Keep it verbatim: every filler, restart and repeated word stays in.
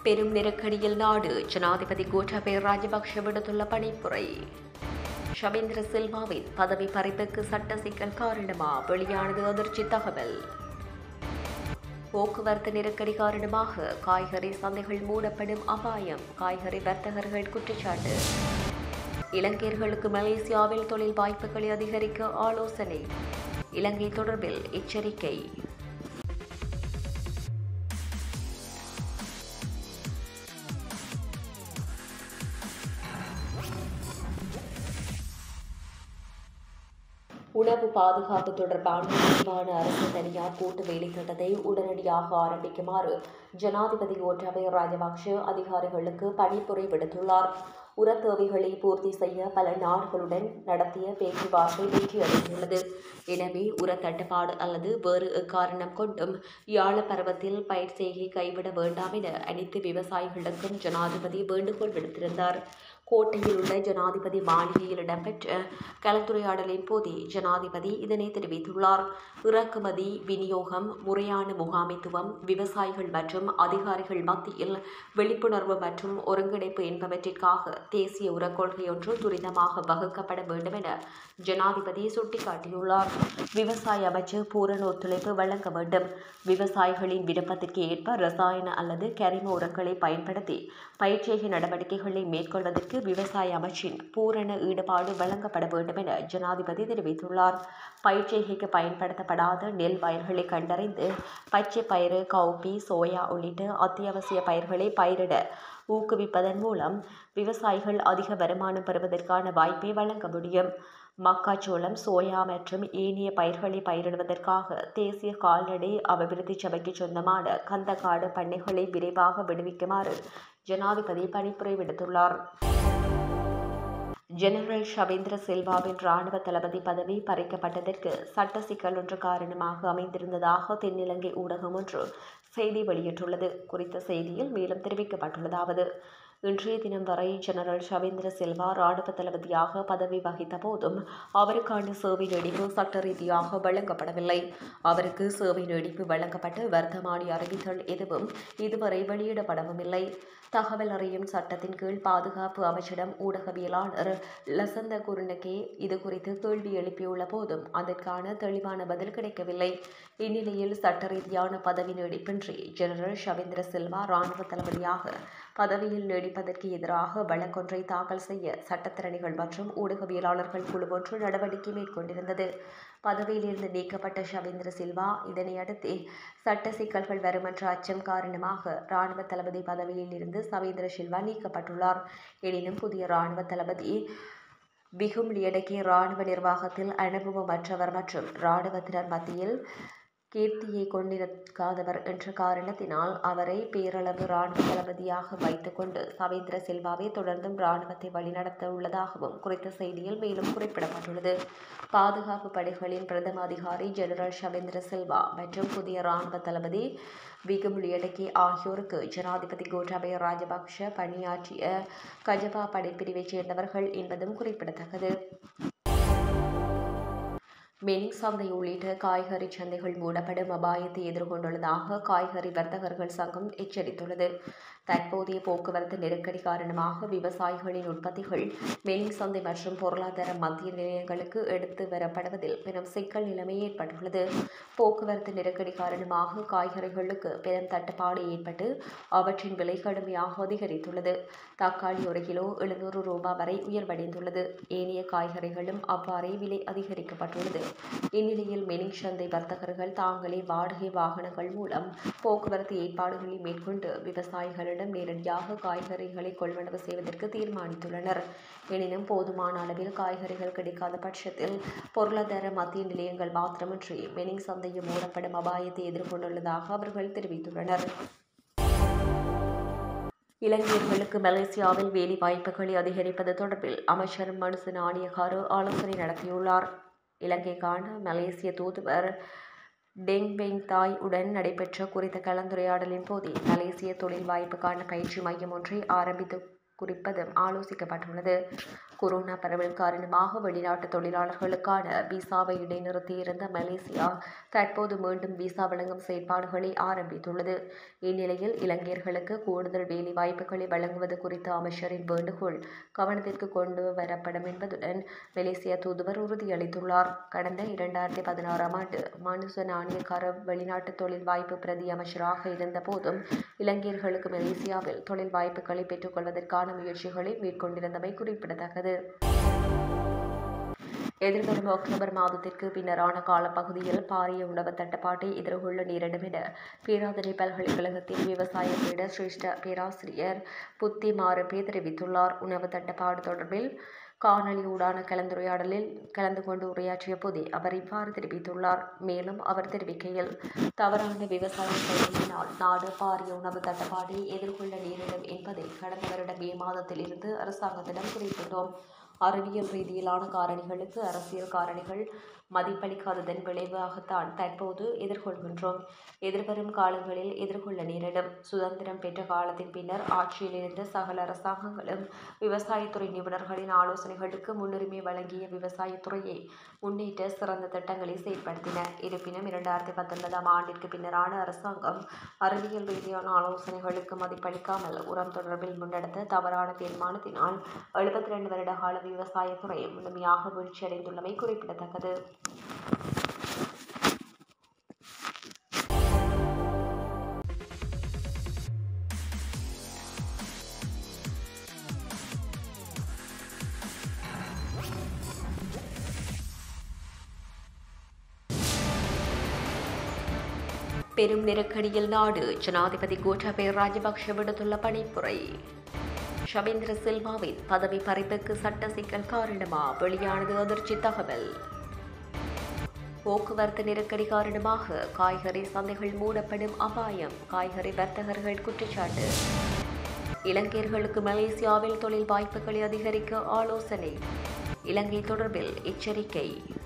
பெரும் நெருக்கடியில் நாடு ஜனாதிபதி கோட்டாபய ராஜபக்ஷ விடுத்துள்ள பணிப்புரை. ஷவேந்திர சில்வாவின் பதவி பறிப்புக்கு சட்ட சிக்கல் காரணமா? வெளியானது அதிர்ச்சி தகவல். போக்குவரத்து நெருக்கடி காரணமாக காய்கறி சந்தைகள் மூடப்படும் அபாயம், காய்கறி வர்த்தகர்கள் குற்றச்சாட்டு. இலங்கையர்களுக்கு மலேசியாவில் தொழில் வாய்ப்புகளை அதிகரிக்க ஆலோசனை. இலங்கை தொடர்பில் எச்சரிக்கை. உணவு பாதுகாப்பு தொடர்பான விரிவான அரசு தனியார் கூட்டு வேலை திட்டத்தை உடனடியாக ஆரம்பிக்குமாறு ஜனாதிபதி கோட்டாபய ராஜபக்ஷ அதிகாரிகளுக்கு பணிப்புரை விடுத்துள்ளார். உர தேவைகளை பூர்த்தி செய்ய பல நாடுகளுடன் நடத்திய பேச்சுவார்த்தை வெற்றியடைந்துள்ளது. எனவே உர தட்டுப்பாடு அல்லது வேறு எக்காரணம் கொண்டும் யாழ பருவத்தில் பயிர் செய்கை கைவிட வேண்டாம் என அனைத்து விவசாயிகளுக்கும் ஜனாதிபதி வேண்டுகோள் விடுத்திருந்தார். கோட்டையில் உள்ள ஜனாதிபதி மாளிகையில் இடம்பெற்ற கலந்துரையாடலின் போதே ஜனாதிபதி இதனை தெரிவித்துள்ளார். இறக்குமதி, விநியோகம், முறையான முகாமைத்துவம், விவசாயிகள் மற்றும் அதிகாரிகள் மத்தியில் விழிப்புணர்வு மற்றும் ஒருங்கிணைப்பு என்பவற்றிற்காக தேசிய உரக் கொள்கையொன்று துரிதமாக வகுக்கப்பட வேண்டும் என ஜனாதிபதி சுட்டிக்காட்டியுள்ளார். விவசாய அமைச்சர் பூரண ஒத்துழைப்பு வழங்க வேண்டும். விவசாயிகளின் விருப்பத்திற்கு ஏற்ப ரசாயன அல்லது கரிம உரங்களை பயன்படுத்தி பயிர்ச்செய்கை நடவடிக்கைகளை மேற்கொள்வதற்கு விவசாய அமைச்சின் பூரண ஈடுபாடு வழங்கப்பட வேண்டும் என ஜனாதிபதி தெரிவித்துள்ளார். பயிர்ச்செய்கைக்கு பயன்படுத்தப்படாத நெல் பயிர்களை கண்டறிந்து பச்சை பயிறு, கவுப்பி, சோயா உள்ளிட்ட அத்தியாவசிய பயிர்களை பயிரிட ஊக்குவிப்பதன் மூலம் விவசாயிகள் அதிக வருமானம் பெறுவதற்கான வாய்ப்பை வழங்க முடியும். மக்காச்சோளம், சோயா மற்றும் ஏனைய பயிர்களை பயிரிடுவதற்காக தேசிய கால்நடை அபிவிருத்தி சபைக்கு சொந்தமான கந்தக்காடு பண்ணைகளை விரைவாக விடுவிக்குமாறு ஜனாதிபதி பணிப்புரை விடுத்துள்ளார். ஜெனரல் ஷவேந்திர சில்வாவின் இராணுவ தளபதி பதவி பறிக்கப்பட்டதற்கு சட்ட சிக்கல் ஒன்று காரணமாக அமைந்திருந்ததாக தென்னிலங்கை ஊடகம் ஒன்று செய்தி வெளியிட்டுள்ளது. குறித்த செய்தியில் மேலும் தெரிவிக்கப்பட்டுள்ளதாவது: இன்றைய தினம் வரை ஜெனரல் ஷவேந்திர சில்வா இராணுவ தளபதியாக பதவி வகித்த போதும் அவருக்கான சேவை நீடிப்பு சட்ட ரீதியாக வழங்கப்படவில்லை. அவருக்கு சேவை நீடிப்பு வழங்கப்பட்ட வர்த்தமானி அறிவித்தல் எதுவும் இதுவரை வெளியிடப்படவும் இல்லை. தகவல் அறியும் சட்டத்தின் கீழ் பாதுகாப்பு அமைச்சிடம் ஊடகவியலாளர் லசந்த குருனகே இது குறித்து கேள்வி எழுப்பியுள்ள போதும் அதற்கான தெளிவான பதில் கிடைக்கவில்லை. இந்நிலையில் சட்ட ரீதியான பதவி நீடிப்பின்றி ஜெனரல் ஷவேந்திர சில்வா இராணுவ தளபதியாக பதவியில் நீடிப்பதற்கு எதிராக வழக்கொன்றை தாக்கல் செய்ய சட்டத்திறனிகள் மற்றும் ஊடகவியலாளர்கள் குழு ஒன்று நடவடிக்கை மேற்கொண்டிருந்தது. பதவியிலிருந்து நீக்கப்பட்ட ஷவேந்திர சில்வா இதனை அடுத்து சட்ட சிக்கல்கள் வரும் என்ற அச்சம் காரணமாக இராணுவ தளபதி பதவியில் இருந்து ஷவேந்திர சில்வா நீக்கப்பட்டுள்ளார். எனினும் புதிய இராணுவ தளபதி விகும் லியடகே இராணுவ நிர்வாகத்தில் அனுபவமற்றவர் மற்றும் இராணுவத்தினர் மத்தியில் கீர்த்தியை கொண்டிருக்காதவர் என்ற காரணத்தினால் அவரை பேரளவு இராணுவ தளபதியாக வைத்துக் கொண்டு ஷவேந்திர சில்வாவை தொடர்ந்தும் இராணுவத்தை வழிநடத்த உள்ளதாகவும் குறித்த செய்தியில் மேலும் குறிப்பிடப்பட்டுள்ளது. பாதுகாப்பு படைகளின் பிரதம அதிகாரி ஜெனரல் ஷவேந்திர சில்வா மற்றும் புதிய இராணுவ தளபதி விகும் லியடகே ஆகியோருக்கு ஜனாதிபதி கோட்டாபய ராஜபக்ஷ பணியாற்றிய கஜபா படைப்பிரிவைச் சேர்ந்தவர்கள் என்பதும் குறிப்பிடத்தக்கது. மெனிக் சந்தை உள்ளிட்ட காய்கறி சந்தைகள் மூடப்படும் அபாயத்தை எதிர்கொண்டுள்ளதாக காய்கறி வர்த்தகர்கள் சங்கம் எச்சரித்துள்ளது. தற்போதைய போக்குவரத்து நெருக்கடி காரணமாக விவசாயிகளின் உற்பத்திகள் மெனிக் சந்தை மற்றும் பொருளாதார மத்திய நிலையங்களுக்கு எடுத்து வரப்படுவதில் பெரும் சிக்கல் நிலைமை ஏற்பட்டுள்ளது. போக்குவரத்து நெருக்கடி காரணமாக காய்கறிகளுக்கு பெரும் தட்டுப்பாடு ஏற்பட்டு அவற்றின் விலை கடுமையாக அதிகரித்துள்ளது. தக்காளி ஒரு கிலோ எழுநூறு ரூபாய் வரை உயர்வடைந்துள்ளது. ஏனைய காய்கறிகளும் அவ்வாறே விலை அதிகரிக்கப்பட்டுள்ளது. இந்நிலையில் மெனிக் சந்தை வர்த்தகர்கள் தாங்களே வாடகை வாகனங்கள் மூலம் போக்குவரத்து ஏற்பாடுகளை மேற்கொண்டு விவசாயிகளிடம் நேரடியாக காய்கறிகளை கொள்வனவு செய்வதற்கு தீர்மானித்துள்ளனர். எனினும் போதுமான அளவில் காய்கறிகள் கிடைக்காத பட்சத்தில் பொருளாதார மத்திய நிலையங்கள் மாத்திரமின்றி மெனிக் சந்தையும் மூடப்படும் அபாயத்தை எதிர்கொண்டுள்ளதாக அவர்கள் தெரிவித்துள்ளனர். இலங்கையர்களுக்கு மலேசியாவில் வேலை வாய்ப்புகளை அதிகரிப்பது தொடர்பில் அமைச்சர் மனுச நாணயக்கார ஆலோசனை நடத்தியுள்ளார். இலங்கைக்கான மலேசிய தூதுவர் டெங் வெங் தாய் உடன் நடைபெற்ற குறித்த கலந்துரையாடலின் போதே மலேசிய தொழில் வாய்ப்புக்கான பயிற்சி மையம் ஒன்றை ஆரம்பித்து குறிப்பதும் ஆலோசிக்கப்பட்டுள்ளது. கொரோனா பரவல் காரணமாக வெளிநாட்டு தொழிலாளர்களுக்கான விசாவை இடைநிறுத்தியிருந்த மலேசியா தற்போது மீண்டும் விசா வழங்கும் செயற்பாடுகளை ஆரம்பித்துள்ளது. இந்நிலையில் இலங்கையர்களுக்கு கூடுதல் வேலை வாய்ப்புகளை வழங்குவது குறித்த அமைச்சரின் வேண்டுகோள் கவனத்திற்கு கொண்டு வரப்படும் என்பதுடன் மலேசிய தூதுவர் உறுதியளித்துள்ளார். கடந்த இரண்டாயிரத்தி பதினாறாம் ஆண்டு மனுச நாணயக்கார வெளிநாட்டு தொழில் வாய்ப்பு பிரதி அமைச்சராக இருந்த போதும் இலங்கையர்களுக்கு மலேசியாவில் தொழில் வாய்ப்புகளை பெற்றுக் கொள்வதற்கான முயற்சிகளை மேற்கொண்டிருந்தமை குறிப்பிடத்தக்கது. எதிர்வரும் அக்டோபர் மாதத்திற்கு பின்னரான காலப்பகுதியில் பாரிய உணவு தட்டுப்பாட்டை எதிர்கொள்ள நேரிடும் என பேராதனை பல்கலைக்கழகத்தின் விவசாய பீட சிரேஷ்ட பேராசிரியர் புத்தி மாரபே தெரிவித்துள்ளார். உணவு தட்டுப்பாடு தொடர்பில் காணொலியூடான கலந்துரையாடலில் கலந்து கொண்டு உரையாற்றிய போதே அவர் இவ்வாறு தெரிவித்துள்ளார். மேலும் அவர் தெரிவிக்கையில், தவறான விவசாய கொள்கையினால் நாடு பாரிய உணவு தட்டுப்பாட்டை எதிர்கொள்ள நேரிடும் என்பதை கடந்த வருடம் மே மாதத்தில் இருந்து அரசாங்கத்திடம் குறிப்பிட்டோம். அறிவியல் ரீதியிலான காரணிகளுக்கு அரசியல் காரணிகள் மதிப்பளிக்காததன் விளைவாகத்தான் தற்போது எதிர்கொள்கின்றோம். எதிர்வரும் காலங்களில் எதிர்கொள்ள நேரிடும். சுதந்திரம் பெற்ற காலத்தின் பின்னர் ஆட்சியில் இருந்த சகல அரசாங்கங்களும் விவசாயத்துறை நிபுணர்களின் ஆலோசனைகளுக்கு முன்னுரிமை வழங்கிய விவசாயத்துறையை முன்னேற்ற சிறந்த திட்டங்களை செயற்படுத்தின. இருப்பினும் இரண்டாயிரத்தி பத்தொன்பதாம் ஆண்டிற்கு பின்னரான அரசாங்கம் அறிவியல் ரீதியான ஆலோசனைகளுக்கு மதிப்பளிக்காமல் உரம் தொடர்பில் முன்னெடுத்த தவறான தீர்மானத்தினால் எழுபத்தி இரண்டு வருட கால விவசாயத்துறை முழுமையாக வீழ்ச்சியடைந்துள்ளமை குறிப்பிடத்தக்கது. பெரும் நெருக்கடியில் நாடு ஜனாதிபதி கோட்டாபய ராஜபக்ஷ விடுத்துள்ள பணிப்புரை. ஷவேந்திர சில்வாவின் பதவி பறிப்புக்கு சட்ட சிக்கல் காரணமா வெளியானது அதிர்ச்சி தகவல். போக்குவரத்து நெருக்கடி காரணமாக காய்கறி சந்தைகள் மூடப்படும் அபாயம் காய்கறி வர்த்தகர்கள் குற்றச்சாட்டு. இலங்கையர்களுக்கு மலேசியாவில் தொழில் வாய்ப்புகளை அதிகரிக்க ஆலோசனை. இலங்கை தொடர்பில் எச்சரிக்கை.